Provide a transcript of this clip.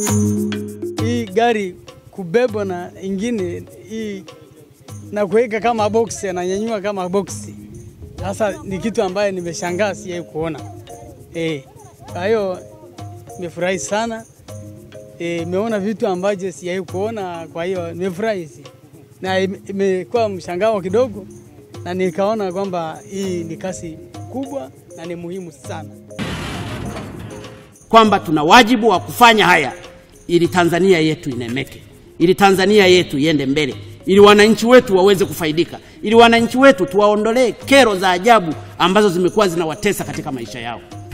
Hii gari kubebwa na ingine hii na kuweka kama box na nyanyua kama box. Sasa ni kitu ambaye nimeshangaa siye kuona. Kwa hiyo nimefurahi sana. Nimeona vitu ambavyo siye kuona, kwa hiyo nimefurahi. Na imekuwa mshangao kidogo na nikaona kwamba hii ni kasi kubwa na ni muhimu sana. Kwamba tuna wajibu wa kufanya haya ili Tanzania yetu inemeke, ili Tanzania yetu iende mbele, ili wananchi wetu waweze kufaidika, ili wananchi wetu tuwaondolee kero za ajabu ambazo zimekuwa zinawatesa katika maisha yao.